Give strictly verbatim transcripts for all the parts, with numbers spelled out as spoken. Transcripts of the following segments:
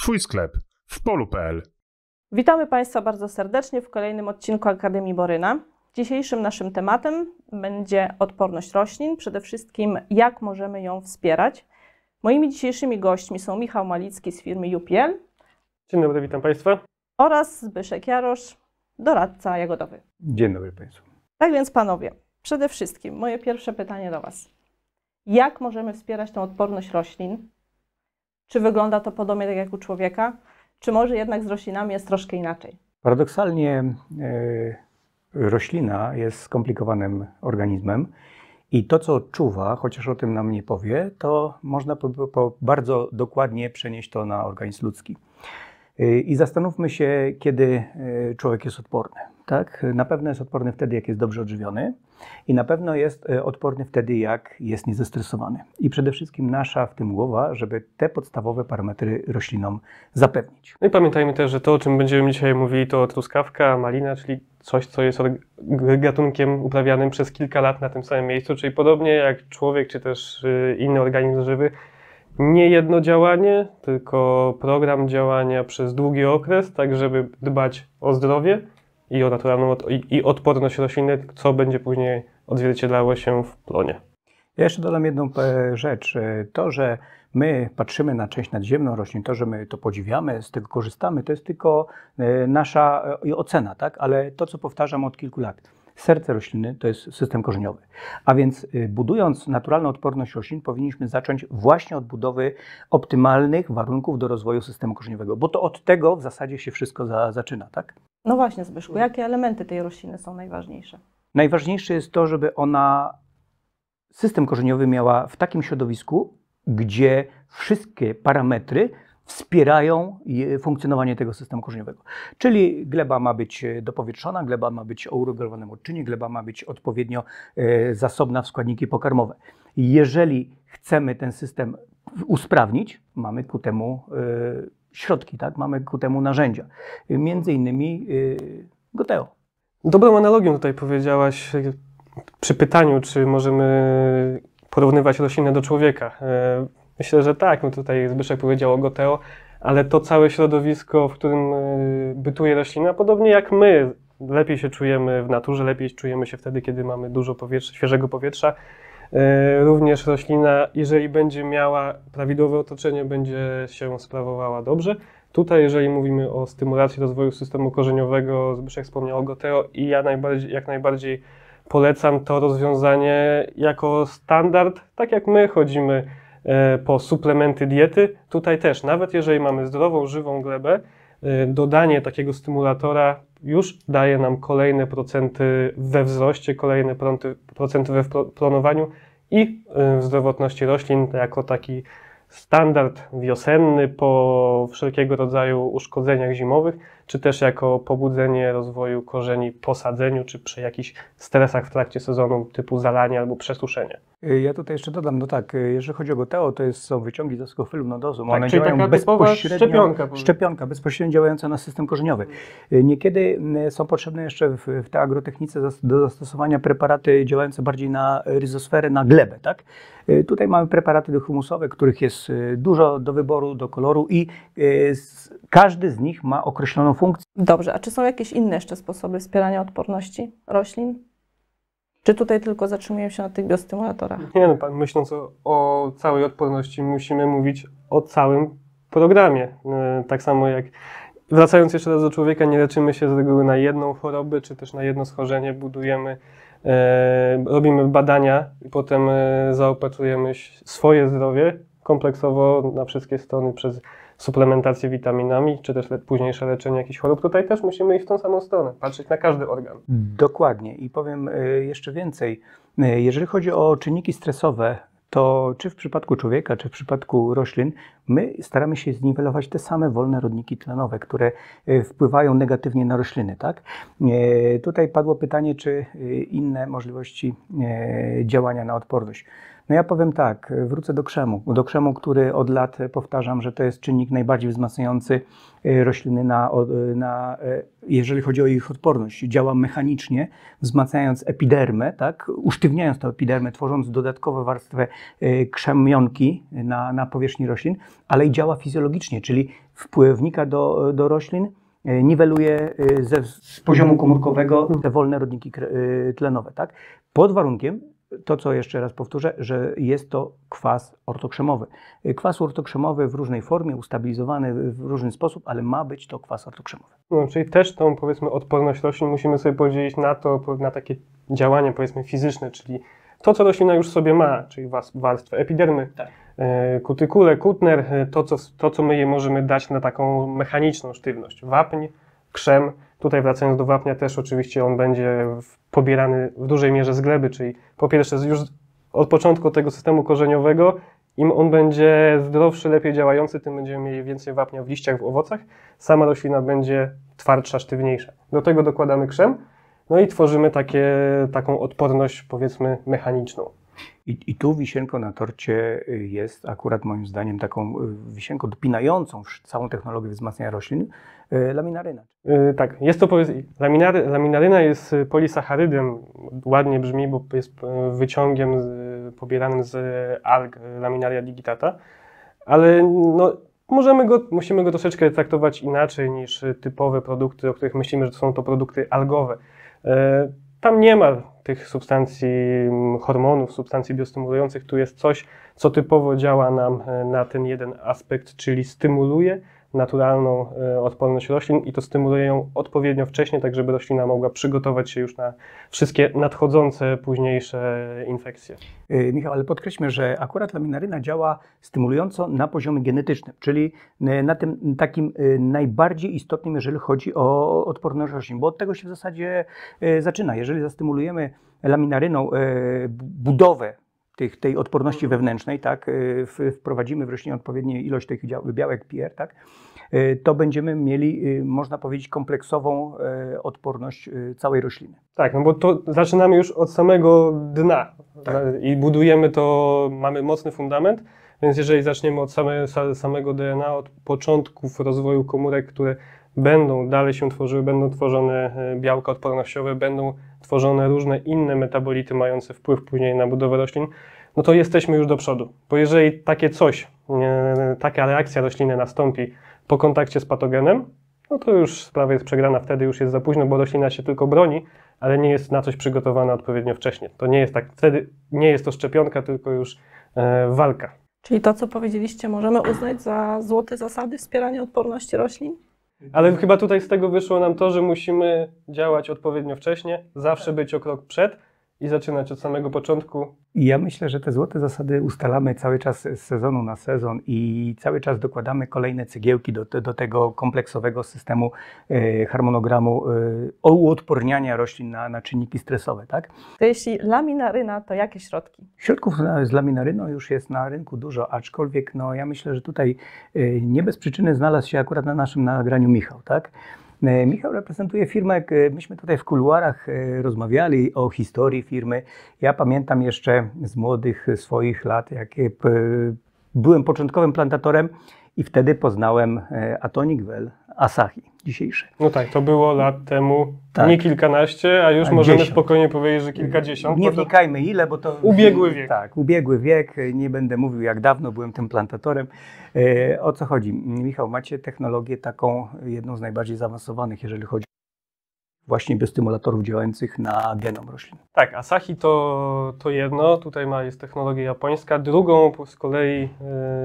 Twój sklep w polu kropka p l. Witamy Państwa bardzo serdecznie w kolejnym odcinku Akademii Boryna. Dzisiejszym naszym tematem będzie odporność roślin, przede wszystkim jak możemy ją wspierać. Moimi dzisiejszymi gośćmi są Michał Malicki z firmy U P L. Dzień dobry, witam Państwa. Oraz Zbyszek Jarosz, doradca jagodowy. Dzień dobry Państwu. Tak więc panowie, przede wszystkim moje pierwsze pytanie do Was. Jak możemy wspierać tę odporność roślin? Czy wygląda to podobnie tak jak u człowieka? Czy może jednak z roślinami jest troszkę inaczej? Paradoksalnie e, roślina jest skomplikowanym organizmem i to, co odczuwa, chociaż o tym nam nie powie, to można po, po bardzo dokładnie przenieść to na organizm ludzki. E, I zastanówmy się, kiedy e, człowiek jest odporny. Tak? Na pewno jest odporny wtedy, jak jest dobrze odżywiony i na pewno jest odporny wtedy, jak jest niezestresowany. I przede wszystkim nasza w tym głowa, żeby te podstawowe parametry roślinom zapewnić. No i pamiętajmy też, że to, o czym będziemy dzisiaj mówili, to truskawka, malina, czyli coś, co jest gatunkiem uprawianym przez kilka lat na tym samym miejscu, czyli podobnie jak człowiek, czy też inny organizm żywy, nie jedno działanie, tylko program działania przez długi okres, tak żeby dbać o zdrowie i o naturalną i odporność rośliny, co będzie później odzwierciedlało się w plonie. Ja jeszcze dodam jedną rzecz. To, że my patrzymy na część nadziemną roślin, to, że my to podziwiamy, z tego korzystamy, to jest tylko nasza ocena, tak? Ale to, co powtarzam od kilku lat, serce rośliny to jest system korzeniowy. A więc budując naturalną odporność roślin, powinniśmy zacząć właśnie od budowy optymalnych warunków do rozwoju systemu korzeniowego, bo to od tego w zasadzie się wszystko za, zaczyna, tak? No właśnie, Zbyszku, jakie elementy tej rośliny są najważniejsze? Najważniejsze jest to, żeby ona system korzeniowy miała w takim środowisku, gdzie wszystkie parametry wspierają funkcjonowanie tego systemu korzeniowego. Czyli gleba ma być dopowietrzona, gleba ma być o uregulowanym odczynie, gleba ma być odpowiednio zasobna w składniki pokarmowe. Jeżeli chcemy ten system usprawnić, mamy ku temu środki, tak? Mamy ku temu narzędzia. Między innymi Goteo. Dobrą analogią tutaj powiedziałaś przy pytaniu, czy możemy porównywać roślinę do człowieka. Myślę, że tak, no tutaj Zbyszek powiedział o Goteo, ale to całe środowisko, w którym bytuje roślina, podobnie jak my, lepiej się czujemy w naturze, lepiej czujemy się wtedy, kiedy mamy dużo powietrza, świeżego powietrza. Również roślina, jeżeli będzie miała prawidłowe otoczenie, będzie się sprawowała dobrze. Tutaj, jeżeli mówimy o stymulacji rozwoju systemu korzeniowego, Zbyszek wspomniał o Goteo i ja najbardziej, jak najbardziej polecam to rozwiązanie jako standard, tak jak my chodzimy po suplementy diety. Tutaj też, nawet jeżeli mamy zdrową, żywą glebę, dodanie takiego stymulatora już daje nam kolejne procenty we wzroście, kolejne procenty we plonowaniu i w zdrowotności roślin jako taki standard wiosenny po wszelkiego rodzaju uszkodzeniach zimowych, czy też jako pobudzenie rozwoju korzeni po sadzeniu, czy przy jakichś stresach w trakcie sezonu typu zalanie albo przesuszenie. Ja tutaj jeszcze dodam, no tak, jeżeli chodzi o Goteo, to jest, są wyciągi z askofylum nodosum. Tak, one czyli działają taka bezpośrednio, szczepionka. Szczepionka, bezpośrednio działająca na system korzeniowy. Niekiedy są potrzebne jeszcze w, w tej agrotechnice do zastosowania preparaty działające bardziej na rizosferę, na glebę, tak? Tutaj mamy preparaty humusowe, których jest dużo do wyboru, do koloru i każdy z nich ma określoną funkcję. Dobrze, a czy są jakieś inne jeszcze sposoby wspierania odporności roślin? Czy tutaj tylko zatrzymujemy się na tych biostymulatorach? Nie, no, myśląc o, o całej odporności, musimy mówić o całym programie. Tak samo jak, wracając jeszcze raz do człowieka, nie leczymy się z reguły na jedną chorobę, czy też na jedno schorzenie, budujemy, e, robimy badania i potem e, zaopatrujemy swoje zdrowie kompleksowo na wszystkie strony przez suplementację witaminami, czy też le, późniejsze leczenie jakichś chorób. Tutaj też musimy iść w tą samą stronę, patrzeć na każdy organ. Dokładnie i powiem jeszcze więcej. Jeżeli chodzi o czynniki stresowe, to czy w przypadku człowieka, czy w przypadku roślin, my staramy się zniwelować te same wolne rodniki tlenowe, które wpływają negatywnie na rośliny, tak? Tutaj padło pytanie, czy inne możliwości działania na odporność. No ja powiem tak, wrócę do krzemu. Do krzemu, który od lat powtarzam, że to jest czynnik najbardziej wzmacniający rośliny, na, na, jeżeli chodzi o ich odporność. Działa mechanicznie, wzmacniając epidermę, tak? Usztywniając tę epidermę, tworząc dodatkową warstwę krzemionki na, na powierzchni roślin, ale i działa fizjologicznie, czyli wnika do, do roślin, niweluje ze, z poziomu komórkowego te wolne rodniki tlenowe. Tak? Pod warunkiem, to co jeszcze raz powtórzę, że jest to kwas ortokrzemowy. Kwas ortokrzemowy w różnej formie, ustabilizowany w różny sposób, ale ma być to kwas ortokrzemowy. No, czyli też tą, powiedzmy, odporność roślin musimy sobie podzielić na to, na takie działanie, powiedzmy, fizyczne, czyli to, co roślina już sobie ma, czyli warstwę epidermy, tak. kutykule, kutner, to co, to, co my jej możemy dać na taką mechaniczną sztywność. Wapń, krzem, tutaj wracając do wapnia też oczywiście on będzie pobierany w dużej mierze z gleby, czyli po pierwsze już od początku tego systemu korzeniowego, im on będzie zdrowszy, lepiej działający, tym będziemy mieli więcej wapnia w liściach, w owocach, sama roślina będzie twardsza, sztywniejsza. Do tego dokładamy krzem, no i tworzymy takie, taką odporność, powiedzmy, mechaniczną. I, I tu wisienką na torcie jest akurat moim zdaniem taką wisienką dopinającą całą technologię wzmacniania roślin, laminaryna. Yy, tak, jest to laminary, laminaryna jest polisacharydem, ładnie brzmi, bo jest wyciągiem z, pobieranym z alg Laminaria digitata, ale no, możemy go, musimy go troszeczkę traktować inaczej niż typowe produkty, o których myślimy, że są to produkty algowe. Yy, tam nie ma tych substancji, hormonów, substancji biostymulujących. Tu jest coś, co typowo działa nam na ten jeden aspekt, czyli stymuluje naturalną odporność roślin i to stymuluje ją odpowiednio wcześnie, tak żeby roślina mogła przygotować się już na wszystkie nadchodzące, późniejsze infekcje. Michał, ale podkreślmy, że akurat laminaryna działa stymulująco na poziomie genetycznym, czyli na tym takim najbardziej istotnym, jeżeli chodzi o odporność roślin, bo od tego się w zasadzie zaczyna. Jeżeli zastymulujemy laminaryną budowę tych, tej odporności wewnętrznej, tak, wprowadzimy w roślinie odpowiednią ilość tych białek P R, tak, to będziemy mieli, można powiedzieć, kompleksową odporność całej rośliny. Tak, no bo to zaczynamy już od samego dna, tak, i budujemy to, mamy mocny fundament, więc jeżeli zaczniemy od same, samego D N A, od początków rozwoju komórek, które będą dalej się tworzyły, będą tworzone białka odpornościowe, będą tworzone różne inne metabolity mające wpływ później na budowę roślin, no to jesteśmy już do przodu. Bo jeżeli takie coś, taka reakcja rośliny nastąpi po kontakcie z patogenem, no to już sprawa jest przegrana, wtedy już jest za późno, bo roślina się tylko broni, ale nie jest na coś przygotowana odpowiednio wcześnie. To nie jest tak, wtedy nie jest to szczepionka, tylko już e, walka. Czyli to, co powiedzieliście, możemy uznać za złote zasady wspierania odporności roślin? Ale chyba tutaj z tego wyszło nam to, że musimy działać odpowiednio wcześnie, zawsze być o krok przed i zaczynać od samego początku. I ja myślę, że te złote zasady ustalamy cały czas z sezonu na sezon i cały czas dokładamy kolejne cegiełki do, do tego kompleksowego systemu e, harmonogramu e, uodporniania roślin na, na czynniki stresowe. Tak? To jeśli laminaryna, to jakie środki? Środków z laminaryną już jest na rynku dużo, aczkolwiek no, ja myślę, że tutaj e, nie bez przyczyny znalazł się akurat na naszym nagraniu Michał. Tak? Michał reprezentuje firmę, myśmy tutaj w kuluarach rozmawiali o historii firmy. Ja pamiętam jeszcze z młodych swoich lat, jak byłem początkowym plantatorem i wtedy poznałem Atonic Well Asahi dzisiejsze. No tak, to było lat temu, tak, nie kilkanaście, a już a możemy dziesiąt. Spokojnie powiedzieć, że kilkadziesiąt. Nie wnikajmy ile, bo to... Ubiegły wiek. Tak, ubiegły wiek. Nie będę mówił, jak dawno byłem tym plantatorem. E, o co chodzi? Michał, macie technologię taką, jedną z najbardziej zaawansowanych, jeżeli chodzi właśnie biostymulatorów działających na genom roślin. Tak, Asahi to, to jedno, tutaj ma, jest technologia japońska. Drugą z kolei e,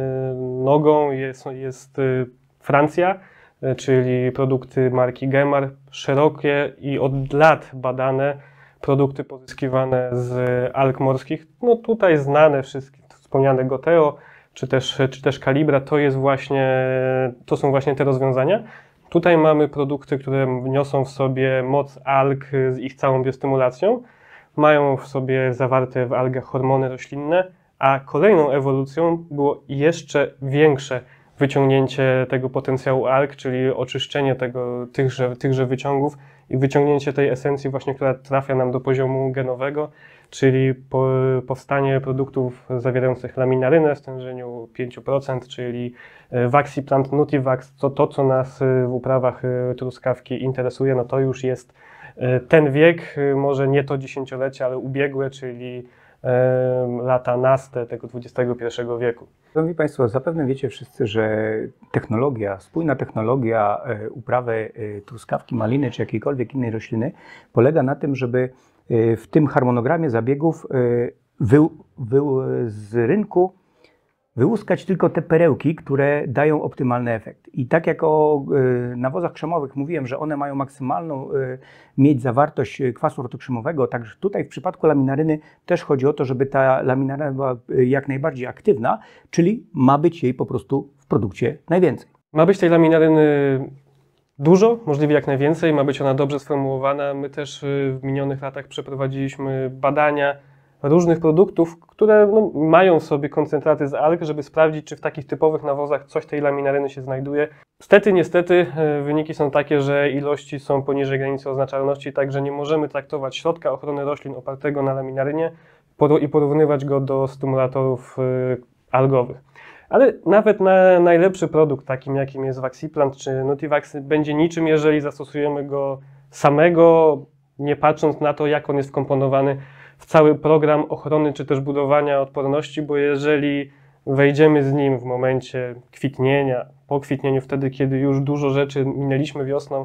nogą jest, jest e, Francja, e, czyli produkty marki Gemar, szerokie i od lat badane produkty pozyskiwane z alg morskich. No tutaj znane wszystkie, wspomniane Goteo, czy też, czy też Calibra, to jest właśnie, to są właśnie te rozwiązania. Tutaj mamy produkty, które niosą w sobie moc alg z ich całą biostymulacją, mają w sobie zawarte w algach hormony roślinne, a kolejną ewolucją było jeszcze większe wyciągnięcie tego potencjału alg, czyli oczyszczenie tego, tychże, tychże wyciągów i wyciągnięcie tej esencji właśnie, która trafia nam do poziomu genowego. czyli po, powstanie produktów zawierających laminarynę w stężeniu pięć procent, czyli Vaxiplant, Nutivax, to, to co nas w uprawach truskawki interesuje, no to już jest ten wiek, może nie to dziesięciolecie, ale ubiegłe, czyli lata naste tego dwudziestego pierwszego wieku. Szanowni Państwo, zapewne wiecie wszyscy, że technologia, spójna technologia uprawy truskawki, maliny czy jakiejkolwiek innej rośliny polega na tym, żeby w tym harmonogramie zabiegów wy, wy, z rynku wyłuskać tylko te perełki, które dają optymalny efekt. I tak jak o y, nawozach krzemowych mówiłem, że one mają maksymalną y, mieć zawartość kwasu ortokrzemowego, także tutaj w przypadku laminaryny też chodzi o to, żeby ta laminaryna była y, jak najbardziej aktywna, czyli ma być jej po prostu w produkcie najwięcej. Ma być tej laminaryny dużo, możliwie jak najwięcej, ma być ona dobrze sformułowana. My też w minionych latach przeprowadziliśmy badania różnych produktów, które no, mają w sobie koncentraty z alg, żeby sprawdzić, czy w takich typowych nawozach coś tej laminaryny się znajduje. Niestety, niestety wyniki są takie, że ilości są poniżej granicy oznaczalności, także nie możemy traktować środka ochrony roślin opartego na laminarynie i porównywać go do stymulatorów algowych. Ale nawet na najlepszy produkt, takim jakim jest Vaxiplant czy Nutivax, będzie niczym, jeżeli zastosujemy go samego, nie patrząc na to, jak on jest wkomponowany w cały program ochrony czy też budowania odporności, bo jeżeli wejdziemy z nim w momencie kwitnienia, po kwitnieniu, wtedy kiedy już dużo rzeczy minęliśmy wiosną,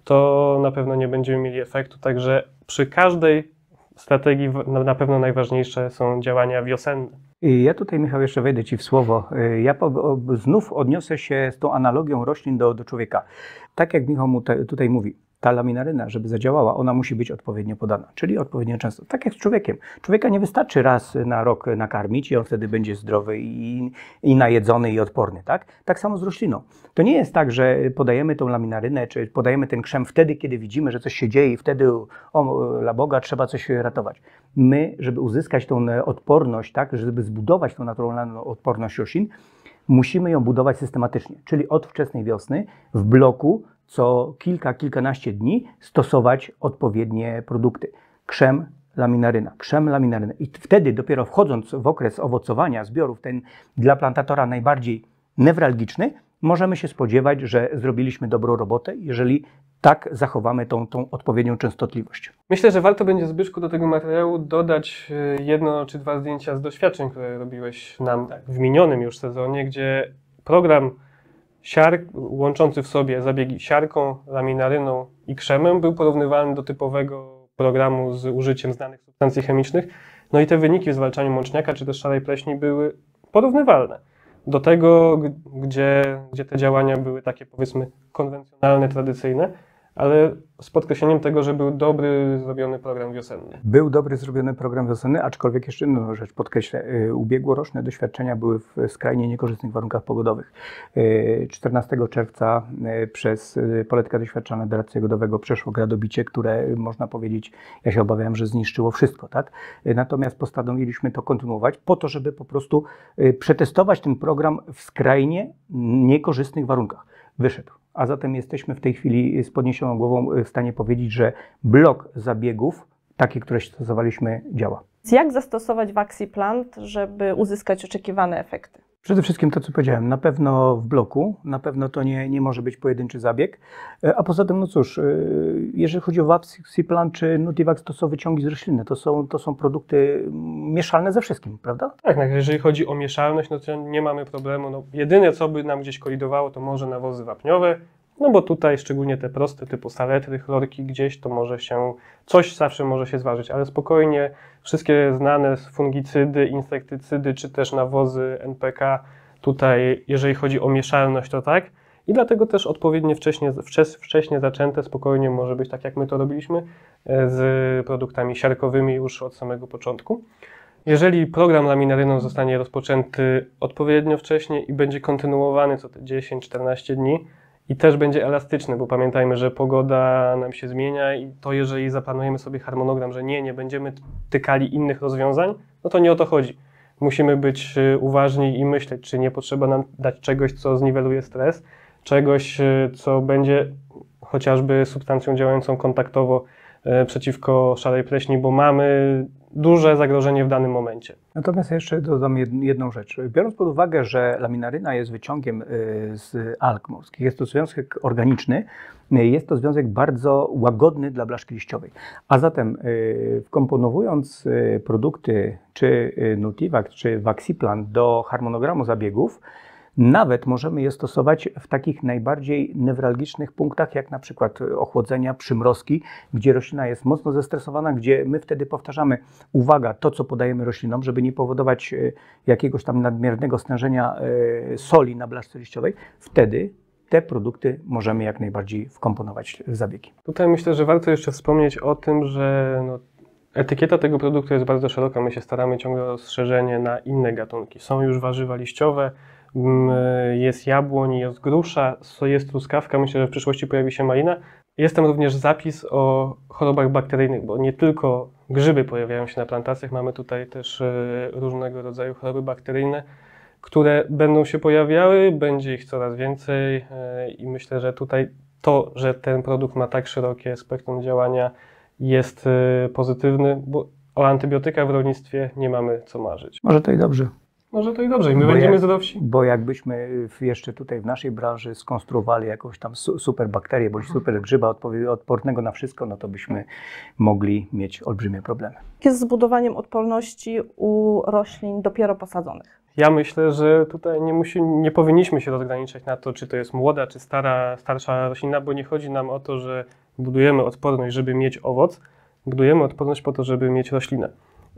to na pewno nie będziemy mieli efektu. Także przy każdej strategii na pewno najważniejsze są działania wiosenne. Ja tutaj, Michał, jeszcze wejdę Ci w słowo. Ja po, znów odniosę się z tą analogią roślin do, do człowieka. Tak jak Michał mu te, tutaj mówi, ta laminaryna, żeby zadziałała, ona musi być odpowiednio podana, czyli odpowiednio często. Tak jak z człowiekiem. Człowieka nie wystarczy raz na rok nakarmić i on wtedy będzie zdrowy i, i najedzony i odporny, tak? Tak samo z rośliną. To nie jest tak, że podajemy tą laminarynę, czy podajemy ten krzem wtedy, kiedy widzimy, że coś się dzieje i wtedy, o la Boga, trzeba coś ratować. My, żeby uzyskać tą odporność, tak, żeby zbudować tą naturalną odporność roślin, musimy ją budować systematycznie, czyli od wczesnej wiosny w bloku co kilka, kilkanaście dni stosować odpowiednie produkty. Krzem, laminaryna, krzem, laminaryna. I wtedy dopiero wchodząc w okres owocowania zbiorów, ten dla plantatora najbardziej newralgiczny, możemy się spodziewać, że zrobiliśmy dobrą robotę, jeżeli tak zachowamy tą, tą odpowiednią częstotliwość. Myślę, że warto będzie, Zbyszku, do tego materiału dodać jedno czy dwa zdjęcia z doświadczeń, które robiłeś nam w minionym już sezonie, gdzie program siar, łączący w sobie zabiegi siarką, laminaryną i krzemem, był porównywalny do typowego programu z użyciem znanych substancji chemicznych. No i te wyniki w zwalczaniu mączniaka czy też szarej pleśni były porównywalne do tego, gdzie, gdzie te działania były takie, powiedzmy, konwencjonalne, tradycyjne, ale z podkreśleniem tego, że był dobry zrobiony program wiosenny. Był dobry zrobiony program wiosenny, aczkolwiek jeszcze jedną rzecz podkreślę. Ubiegłoroczne doświadczenia były w skrajnie niekorzystnych warunkach pogodowych. czternastego czerwca przez poletka doświadczalna doradcy jagodowego przeszło gradobicie, które można powiedzieć, ja się obawiam, że zniszczyło wszystko, tak? Natomiast postanowiliśmy to kontynuować po to, żeby po prostu przetestować ten program w skrajnie niekorzystnych warunkach. Wyszedł. A zatem jesteśmy w tej chwili z podniesioną głową w stanie powiedzieć, że blok zabiegów, takie, które stosowaliśmy, działa. Jak zastosować Vaxiplant, żeby uzyskać oczekiwane efekty? Przede wszystkim to, co powiedziałem, na pewno w bloku, na pewno to nie, nie może być pojedynczy zabieg, a poza tym, no cóż, jeżeli chodzi o Vaxiplant czy Nutivax, to są wyciągi z rośliny, to są, to są produkty mieszalne ze wszystkim, prawda? Tak, no, jeżeli chodzi o mieszalność, no to nie mamy problemu. No, jedyne, co by nam gdzieś kolidowało, to może nawozy wapniowe, no bo tutaj szczególnie te proste typu saletry, chlorki gdzieś, to może się, coś zawsze może się zważyć, ale spokojnie wszystkie znane fungicydy, insektycydy, czy też nawozy N P K, tutaj jeżeli chodzi o mieszalność, to tak. I dlatego też odpowiednio wcześnie, wcześnie zaczęte spokojnie może być tak, jak my to robiliśmy, z produktami siarkowymi już od samego początku. Jeżeli program laminaryną zostanie rozpoczęty odpowiednio wcześnie i będzie kontynuowany co te dziesięć czternaście dni, i też będzie elastyczny, bo pamiętajmy, że pogoda nam się zmienia i to jeżeli zaplanujemy sobie harmonogram, że nie, nie będziemy tykali innych rozwiązań, no to nie o to chodzi. Musimy być uważni i myśleć, czy nie potrzeba nam dać czegoś, co zniweluje stres, czegoś, co będzie chociażby substancją działającą kontaktowo przeciwko szarej pleśni, bo mamy duże zagrożenie w danym momencie. Natomiast jeszcze dodam jedną rzecz. Biorąc pod uwagę, że laminaryna jest wyciągiem z alg morskich, jest to związek organiczny, jest to związek bardzo łagodny dla blaszki liściowej. A zatem wkomponowując produkty czy Nutivak, czy Vaxiplan do harmonogramu zabiegów, nawet możemy je stosować w takich najbardziej newralgicznych punktach, jak na przykład ochłodzenia, przymrozki, gdzie roślina jest mocno zestresowana, gdzie my wtedy powtarzamy, uwaga, to co podajemy roślinom, żeby nie powodować jakiegoś tam nadmiernego stężenia soli na blaszce liściowej, wtedy te produkty możemy jak najbardziej wkomponować w zabiegi. Tutaj myślę, że warto jeszcze wspomnieć o tym, że no, etykieta tego produktu jest bardzo szeroka. My się staramy ciągle o rozszerzenie na inne gatunki. Są już warzywa liściowe, jest jabłoń, jest grusza, jest truskawka, myślę, że w przyszłości pojawi się malina. Jest tam również zapis o chorobach bakteryjnych, bo nie tylko grzyby pojawiają się na plantacjach, mamy tutaj też różnego rodzaju choroby bakteryjne, które będą się pojawiały, będzie ich coraz więcej i myślę, że tutaj to, że ten produkt ma tak szerokie spektrum działania, jest pozytywny, bo o antybiotykach w rolnictwie nie mamy co marzyć. Może to i dobrze. Może to i dobrze i my bo będziemy jak, zdrowsi. Bo jakbyśmy jeszcze tutaj w naszej branży skonstruowali jakąś tam super bakterię bądź super grzyba odpornego na wszystko, no to byśmy mogli mieć olbrzymie problemy. Jak jest z budowaniem odporności u roślin dopiero posadzonych? Ja myślę, że tutaj nie, musi, nie powinniśmy się rozgraniczać na to, czy to jest młoda, czy stara, starsza roślina, bo nie chodzi nam o to, że budujemy odporność, żeby mieć owoc. Budujemy odporność po to, żeby mieć roślinę.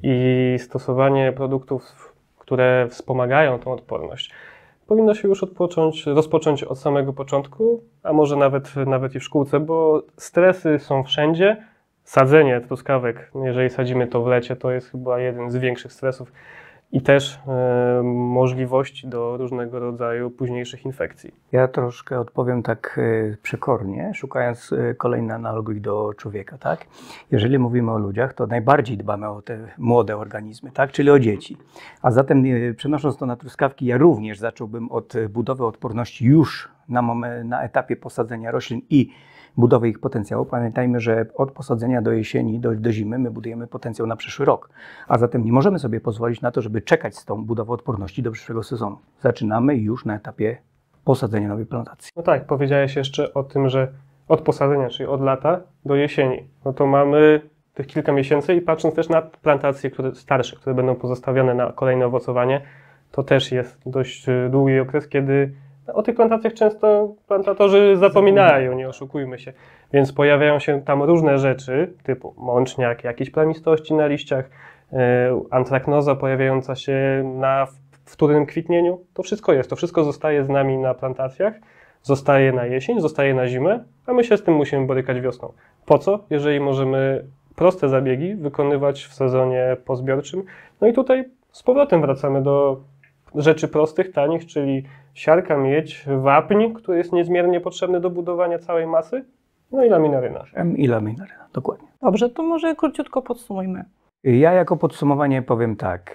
I stosowanie produktów, które wspomagają tą odporność, powinno się już odpocząć, rozpocząć od samego początku, a może nawet, nawet i w szkółce, bo stresy są wszędzie. Sadzenie truskawek, jeżeli sadzimy to w lecie, to jest chyba jeden z większych stresów i też e, możliwości do różnego rodzaju późniejszych infekcji. Ja troszkę odpowiem tak e, przekornie, szukając e, kolejnej analogii do człowieka, tak? Jeżeli mówimy o ludziach, to najbardziej dbamy o te młode organizmy, tak? Czyli o dzieci. A zatem e, przenosząc to na truskawki, ja również zacząłbym od budowy odporności już na, moment, na etapie posadzenia roślin i budowy ich potencjału. Pamiętajmy, że od posadzenia do jesieni, do, do zimy my budujemy potencjał na przyszły rok. A zatem nie możemy sobie pozwolić na to, żeby czekać z tą budową odporności do przyszłego sezonu. Zaczynamy już na etapie posadzenia nowej plantacji. No tak, powiedziałeś jeszcze o tym, że od posadzenia, czyli od lata do jesieni, no to mamy tych kilka miesięcy i patrząc też na plantacje które, starsze, które będą pozostawione na kolejne owocowanie, to też jest dość długi okres, kiedy o tych plantacjach często plantatorzy zapominają, nie oszukujmy się. Więc pojawiają się tam różne rzeczy, typu mączniak, jakieś plamistości na liściach, yy, antraknoza pojawiająca się na wtórnym kwitnieniu. To wszystko jest, to wszystko zostaje z nami na plantacjach, zostaje na jesień, zostaje na zimę, a my się z tym musimy borykać wiosną. Po co? Jeżeli możemy proste zabiegi wykonywać w sezonie pozbiorczym. No i tutaj z powrotem wracamy do rzeczy prostych, tanich, czyli siarka, miedź, wapń, który jest niezmiernie potrzebny do budowania całej masy, no i laminaryna. I laminaryna, dokładnie. Dobrze, to może króciutko podsumujmy. Ja jako podsumowanie powiem tak.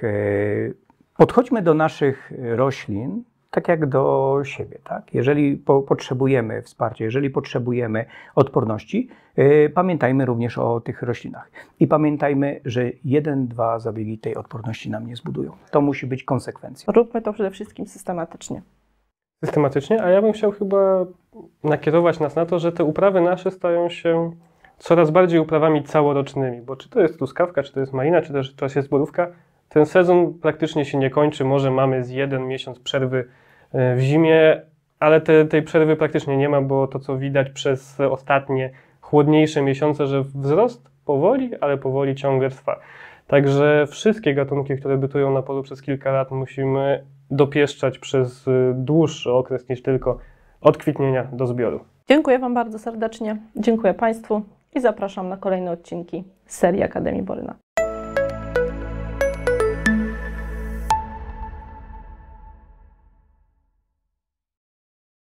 Podchodźmy do naszych roślin tak jak do siebie, tak? Jeżeli po, potrzebujemy wsparcia, jeżeli potrzebujemy odporności, yy, pamiętajmy również o tych roślinach. I pamiętajmy, że jeden, dwa zabiegi tej odporności nam nie zbudują. To musi być konsekwencja. Róbmy to przede wszystkim systematycznie. Systematycznie, a ja bym chciał chyba nakierować nas na to, że te uprawy nasze stają się coraz bardziej uprawami całorocznymi, bo czy to jest truskawka, czy to jest malina, czy też to jest borówka, ten sezon praktycznie się nie kończy, może mamy z jeden miesiąc przerwy w zimie, ale te, tej przerwy praktycznie nie ma, bo to co widać przez ostatnie chłodniejsze miesiące, że wzrost powoli, ale powoli ciągle trwa. Także wszystkie gatunki, które bytują na polu przez kilka lat, musimy dopieszczać przez dłuższy okres niż tylko od kwitnienia do zbioru. Dziękuję Wam bardzo serdecznie, dziękuję Państwu i zapraszam na kolejne odcinki serii Akademii Boryna.